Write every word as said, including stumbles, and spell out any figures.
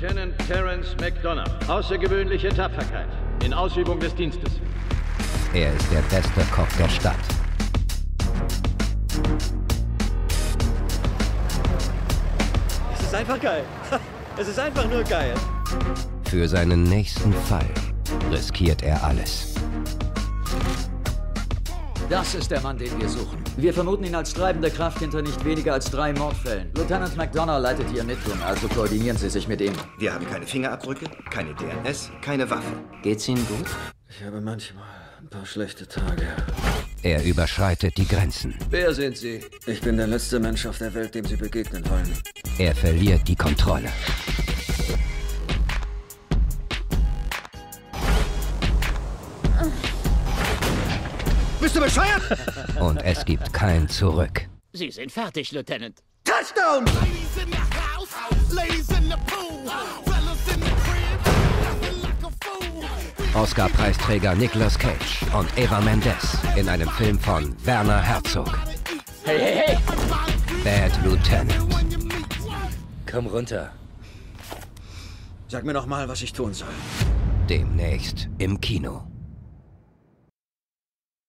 Lieutenant Terence McDonough. Außergewöhnliche Tapferkeit in Ausübung des Dienstes. Er ist der beste Cop der Stadt. Es ist einfach geil. Es ist einfach nur geil. Für seinen nächsten Fall riskiert er alles. Das ist der Mann, den wir suchen. Wir vermuten ihn als treibende Kraft hinter nicht weniger als drei Mordfällen. Lieutenant McDonough leitet die Ermittlungen, also koordinieren Sie sich mit ihm. Wir haben keine Fingerabdrücke, keine D N S, keine Waffe. Geht's Ihnen gut? Ich habe manchmal ein paar schlechte Tage. Er überschreitet die Grenzen. Wer sind Sie? Ich bin der letzte Mensch auf der Welt, dem Sie begegnen wollen. Er verliert die Kontrolle. Bist du bescheuert? Und es gibt kein Zurück. Sie sind fertig, Lieutenant. Touchdown! Oscar-Preisträger Nicolas Cage und Eva Mendes in einem Film von Werner Herzog. Hey, hey, hey! Bad Lieutenant. Komm runter. Sag mir noch mal, was ich tun soll. Demnächst im Kino.